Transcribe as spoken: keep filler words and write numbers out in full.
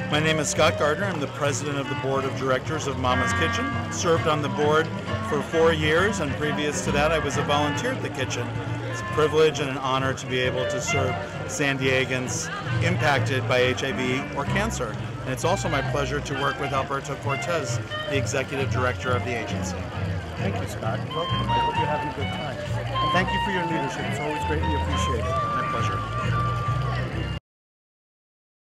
My name is Scott Gardner. I'm the president of the board of directors of Mama's Kitchen. Served on the board for four years, and previous to that I was a volunteer at the kitchen. It's a privilege and an honor to be able to serve San Diegans impacted by H I V or cancer. And it's also my pleasure to work with Alberto Cortez, the executive director of the agency. Thank you, Scott. Welcome. I hope you're having a good time. And thank you for your leadership. It's always greatly appreciated. My pleasure.